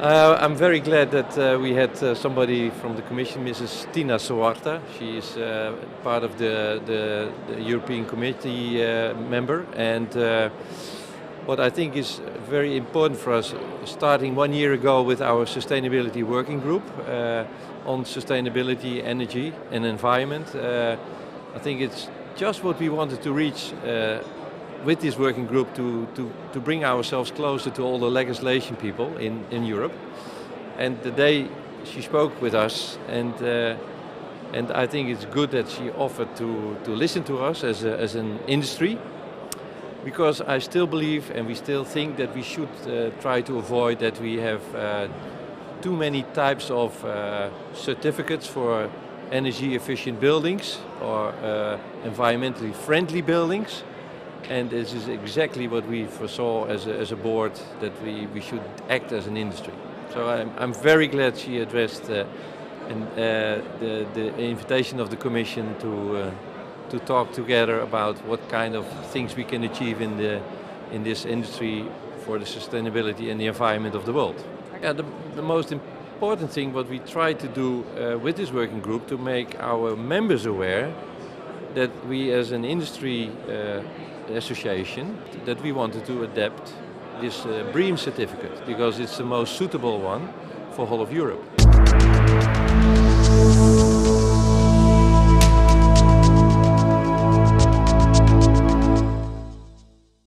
I'm very glad that we had somebody from the Commission, Mrs. Tina Soarta. She is part of the European Committee member, and what I think is very important for us, starting 1 year ago with our Sustainability Working Group on sustainability, energy and environment. I think it's just what we wanted to reach with this working group to bring ourselves closer to all the legislation people in Europe. And the day she spoke with us, and I think it's good that she offered to listen to us as an industry, because I still believe and we still think that we should try to avoid that we have too many types of certificates for energy efficient buildings or environmentally friendly buildings. And this is exactly what we foresaw as a board, that we should act as an industry. So I'm very glad she addressed the invitation of the Commission to talk together about what kind of things we can achieve in this industry for the sustainability and the environment of the world. Yeah, the most important thing what we try to do with this working group, to make our members aware that we as an industry association, that we wanted to adapt this BREEAM certificate, because it's the most suitable one for whole of Europe.